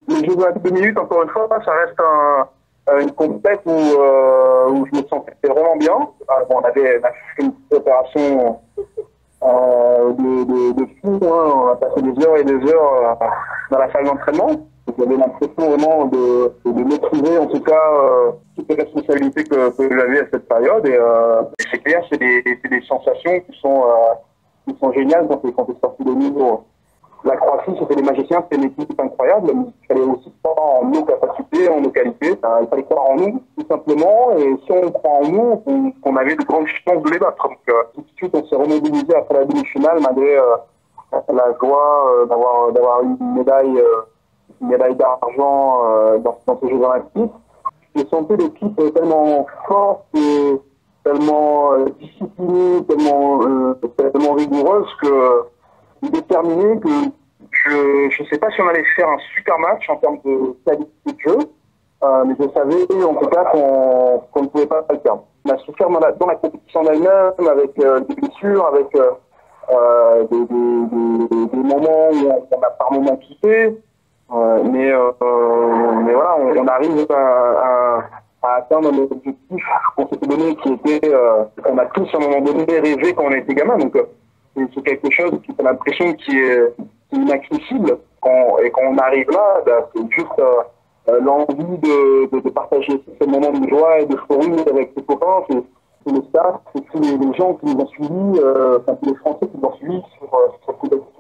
Les Jeux Olympiques de minutes, encore une fois, ça reste une compète où je me sentais vraiment bien. Bon, on a fait une petite opération de fou, hein. On a passé des heures et des heures dans la salle d'entraînement. J'avais l'impression vraiment de maîtriser, en tout cas, toutes les responsabilités que j'avais à cette période. Et c'est clair, c'est des sensations qui sont géniales quand tu es sorti de niveau. La Croatie, c'était des magiciens, c'était une équipe incroyable. Il fallait aussi croire en nos capacités, en nos qualités. Il fallait croire en nous, tout simplement. Et si on croit en nous, on avait de grandes chances de les battre. Donc, tout de suite, on s'est remobilisé après la demi-finale, malgré la joie d'avoir eu une médaille d'argent dans ces Jeux Olympiques. J'ai senti l'équipe tellement forte et tellement disciplinée, tellement rigoureuse que déterminé que je ne sais pas si on allait faire un super match en termes de qualité de jeu, mais je savais en tout cas qu'on ne pouvait pas le perdre. On a souffert dans la compétition en elle-même, avec des blessures, avec des moments où on a par moments quitté, mais voilà, on arrive à atteindre nos objectifs qu'on s'était donné, qui était qu'on a tous à un moment donné rêvé quand on était gamin. Donc c'est quelque chose qui fait l'impression qui est inaccessible. Et quand on arrive là, ben, c'est juste l'envie de partager ce moment de joie et d'euphorie avec ses copains. C'est le staff, c'est tous les gens qui nous ont suivis, enfin tous les Français qui nous ont suivis sur cette